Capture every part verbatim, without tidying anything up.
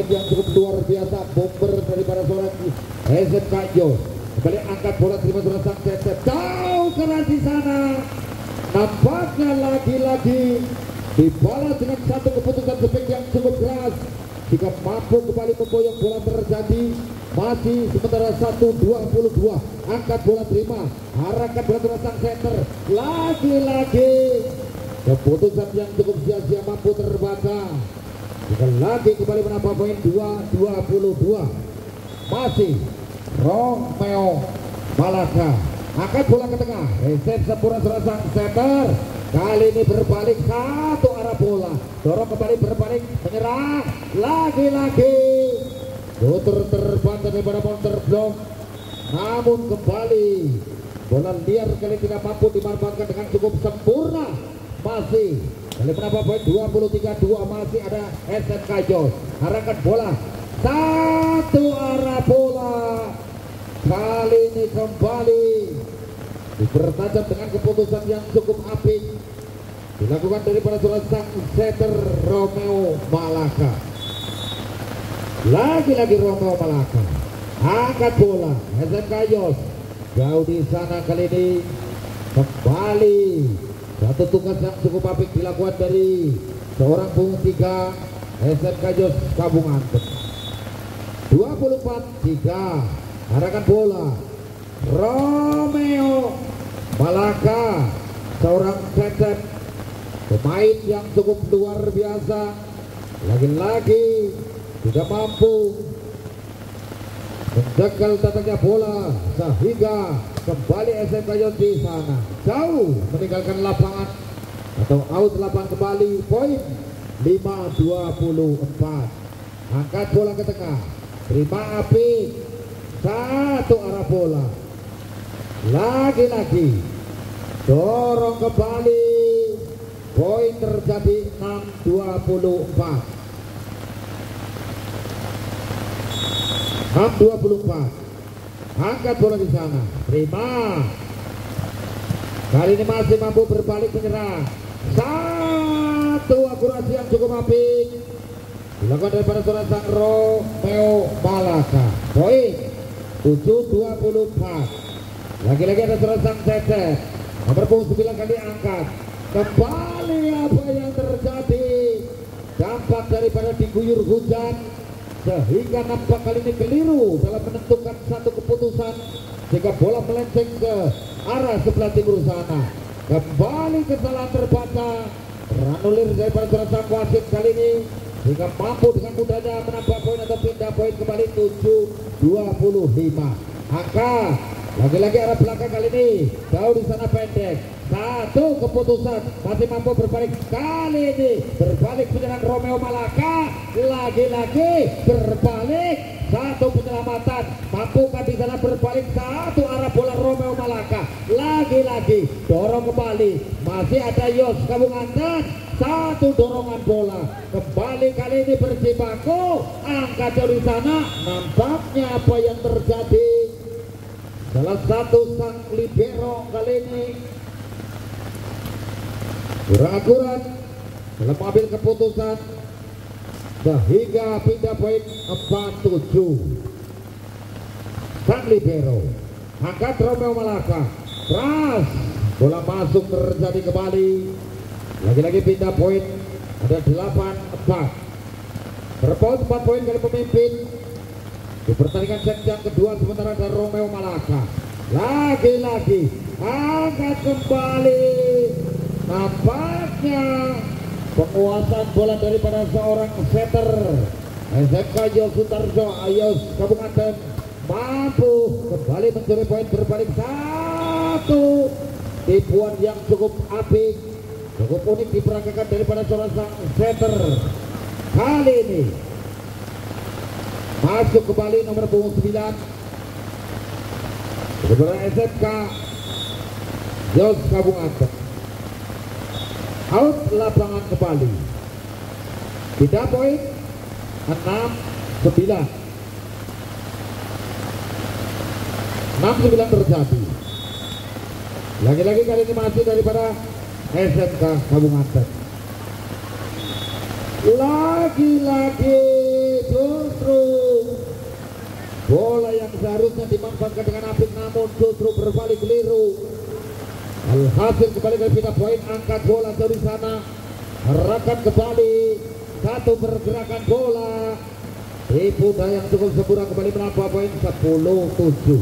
poin yang cukup luar biasa. Bomber daripada seorang S M K Yos. Kembali angkat bola, terima surat sang setter. Jauh keras di sana. Nampaknya lagi-lagi dibalas dengan satu keputusan spek yang cukup keras. Jika mampu kembali memboyong bola terjadi. Masih sementara satu dua puluh dua. Angkat bola, terima. Arahkan bola terus sang setter. Lagi-lagi keputusan yang cukup sia-sia mampu terbaca. Jika lagi kembali menambah poin dua dua puluh dua. Masih Romeo Malaka. Angkat bola ke tengah. Reset sempurna serasa setter. Kali ini berbalik satu arah bola. Dorong kembali berbalik. Menyerang. Lagi-lagi putar terbantai daripada monster blok. Namun kembali bola liar kali tidak mampu dimanfaatkan dengan cukup sempurna. Masih kali menambah poin dua puluh tiga dua. Masih ada S M K Yos. Arahkan bola. Satu arah bola. Kali ini kembali dipertajam dengan keputusan yang cukup apik dilakukan daripada seorang sang setter Romeo Malaka. Lagi-lagi Romeo Malaka angkat bola. S M K Yos jauh di sana. Kali ini kembali satu tugas yang cukup apik dilakukan dari seorang punggung tiga S M K Yos Kabung Anten. Dua puluh empat tiga. Arahkan bola. Romeo Malaka, seorang setter, pemain yang cukup luar biasa. Lagi-lagi tidak mampu menjegal datangnya bola sehingga kembali S M K Yos di sana jauh meninggalkan lapangan atau out lapangan kembali. Poin lima dua puluh empat. Angkat bola ke tengah, terima apik. Satu arah bola. Lagi-lagi dorong kembali. Poin terjadi enam dua puluh empat. enam dua puluh empat. Angkat bola di sana. Terima. Kali ini masih mampu berbalik menyerang. Satu akurasi yang cukup apik dilakukan daripada seorang sang Romeo Malaka. Poin tujuh dua puluh empat. Lagi-lagi ada seorang sang setter nomor punggung sembilan. Kali angkat kembali. Apa yang terjadi? Dampak daripada diguyur hujan sehingga nampak kali ini keliru dalam menentukan satu keputusan sehingga bola melenceng ke arah sebelah timur sana. Kembali kesalahan terbaca, teranulir daripada seorang sang wasit kali ini sehingga mampu dengan mudahnya menambah poin atau pindah poin kembali tujuh dua puluh lima. Angka lagi-lagi arah belakang kali ini jauh di sana pendek. Satu keputusan masih mampu berbalik. Kali ini berbalik penyerang Romeo Malaka. Lagi-lagi berbalik. Satu penyelamatan. Mampukah di sana berbalik satu arah bola Romeo Malaka. Lagi-lagi dorong kembali. Masih ada Yos Kabung Anten. Satu dorongan bola kembali kali ini berjibaku. Angkat dari sana. Nampaknya apa yang terjadi? Salah satu sang libero kali ini kurang akurat dalam mengambil keputusan sehingga pindah poin empat tujuh. Sang libero angkat Romeo Malaka. Keras. Bola masuk terjadi kembali. Lagi-lagi pindah poin ada delapan empat. Berpoin empat poin kali pemimpin di pertandingan set yang kedua, sementara ada Romeo Malaka. Lagi-lagi angkat kembali. Nampaknya penguasaan bola daripada seorang setter S M K Yos Sutarjo Ayos Kabung Anten mampu kembali mencuri poin berbalik satu. Tipuan yang cukup apik, cukup unik diperagakan daripada seorang sang setter. Kali ini masuk kembali nomor punggung sembilan daripada S M K Yos Kabung Anten. Out lapangan kembali. Tidak poin enam sembilan. enam sembilan terjadi. Lagi-lagi kali ini masih daripada S M K Kabung Anten. Lagi-lagi justru bola yang seharusnya dimanfaatkan dengan apik namun justru berbalik keliru. Alhasil kembali ke pindah poin, angkat bola dari sana, arahkan kembali satu pergerakan bola. Ibu yang cukup sempurna kembali menambah poin sepuluh tujuh.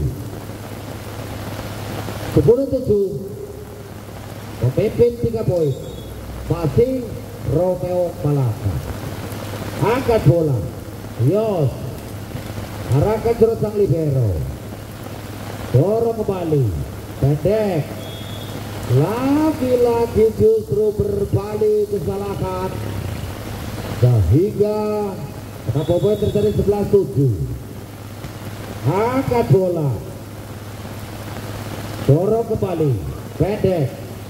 sepuluh tujuh. Pemimpin tiga poin masih Romeo Malaka. Angkat bola, Yos arahkan terus sang libero, dorong kembali, pendek, lagi-lagi justru berbalik kesalahan sehingga kenapa poin terjadi sebelas tujuh. Angkat bola, dorong kembali, pendek,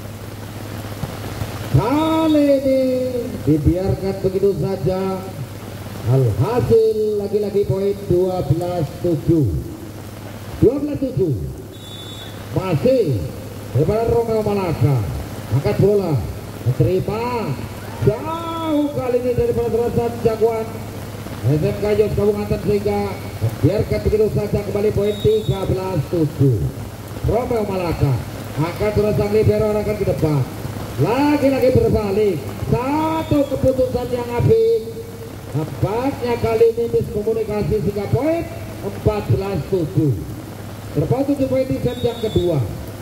kali ini dibiarkan begitu saja. Alhasil lagi-lagi poin dua belas tujuh. dua belas tujuh. Masih daripada Romeo Malaka. Angkat bola, menerima jauh kali ini daripada terasa jagoan S M K Yos Kawunganten sehingga biarkan begitu saja kembali poin tiga belas tujuh. Romeo Malaka angkat terus sang libero arahkan ke depan. Lagi-lagi berbalik, satu keputusan yang apik. Nampaknya kali ini miskomunikasi sehingga poin empat belas tujuh. Berapa tujuh poin di set yang kedua.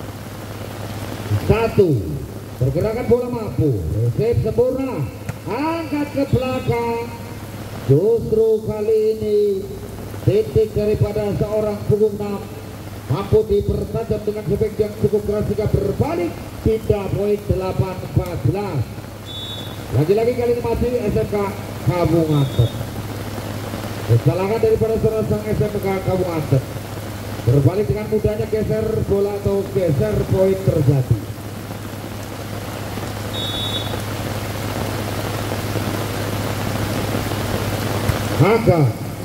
Satu, pergerakan bola mampu, resep sempurna, angkat ke belakang. Justru kali ini titik daripada seorang punggung enam mampu dipertajam dengan sebek yang cukup keras hingga berbalik pindah poin delapan empat belas. Lagi-lagi kali ini masih S M K Kawunganten. Kesalahan daripada seorang S M K Kawunganten. Berbalik dengan mudahnya geser bola atau geser poin terjadi. Maka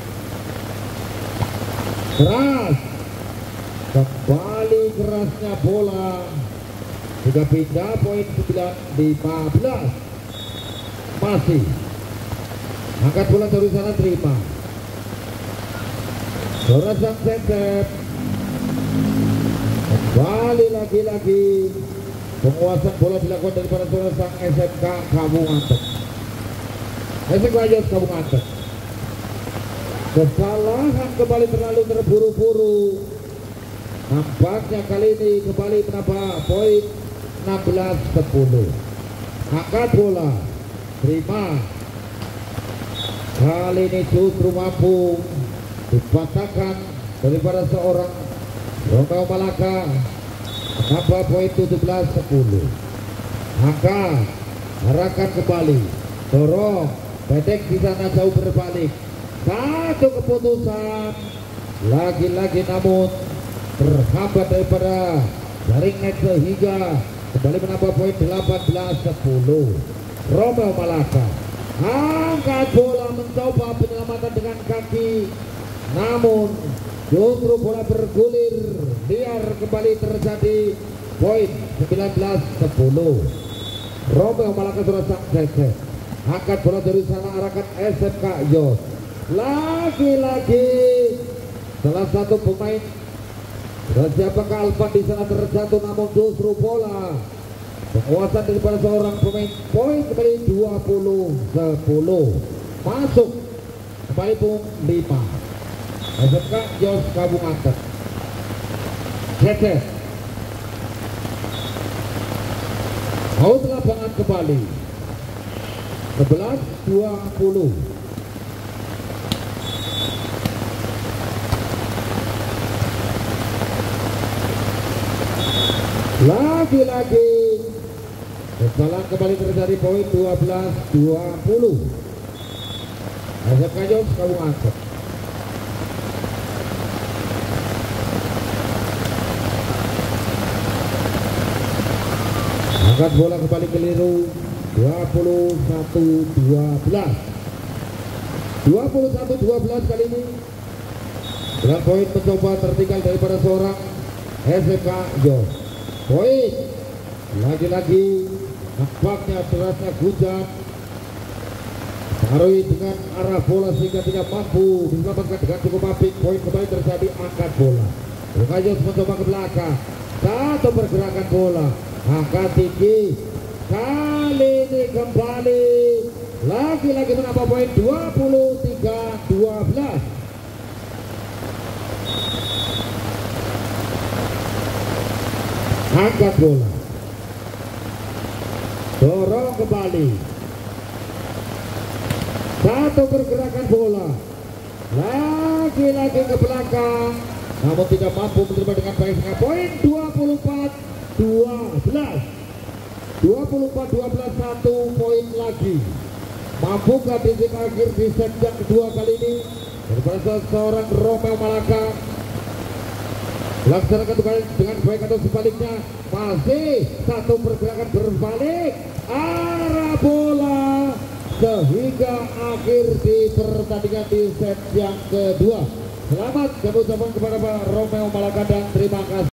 keras, kembali kerasnya bola juga pindah poin sembilan lima belas. Masih angkat bola dari sana, terima Dora sang setep. Kembali lagi-lagi penguasaan bola dilakukan daripada Dora sang S M K Kawunganten. S M K Yos Kawunganten. Kesalahan kembali terlalu terburu-buru. Nampaknya kali ini kembali menambah poin enam belas sepuluh. Angkat bola, terima. Kali ini justru mampu dipatahkan daripada seorang Romeo Malaka. Menambah poin tujuh belas sepuluh. Angkat, arahkan kembali, dorong, pendek di sana jauh berbalik. Satu keputusan lagi-lagi namun terhambat daripada jaring net sehingga kembali menambah poin delapan belas sepuluh. Romeo Malaka angkat bola mencoba penyelamatan dengan kaki, namun justru bola bergulir liar kembali terjadi poin sembilan belas sepuluh. Romeo Malaka sudah sang geser. Angkat bola dari sana arahkan S M K Yos. Lagi-lagi salah satu pemain dan siapakah Alvan di sana terjatuh, namun justru bola penguasaan daripada seorang pemain poin kembali dua puluh sepuluh. Masuk kembali pun lima. S M K Yos Kawunganten. Geser. Out lapangan kembali. sebelas dua puluh. Lagi-lagi kesalahan kembali terjadi poin dua belas dua puluh. S M K Yos Kawunganten. Angkat bola kembali keliru. Dua puluh satu dua belas. Dua puluh satu dua belas kali ini dengan poin mencoba tertinggal daripada seorang S M K Yos. Poin lagi-lagi nampaknya derasnya hujan mengaruhi dengan arah bola sehingga tidak mampu diselamatkan dengan cukup apik. Poin kembali terjadi, angkat bola. Lukajos mencoba ke belakang, satu pergerakan bola, angkat tinggi. Kali ini kembali lagi-lagi menambah poin, dua puluh tiga dua belas. Angkat bola, dorong kembali, satu pergerakan bola, lagi-lagi ke belakang, namun tidak mampu menerima dengan baik. Poin dua puluh empat dua belas, dua puluh empat dua belas, satu poin lagi. Mampukah titik akhir di set yang kedua kali ini daripada seorang Romeo Malaka laksanakan kembali dengan baik atau sebaliknya? Masih satu pergerakan berbalik arah bola sehingga akhir di pertandingan di set yang kedua. Selamat kami ucapkan kepada Pak Romeo Malaka dan terima kasih.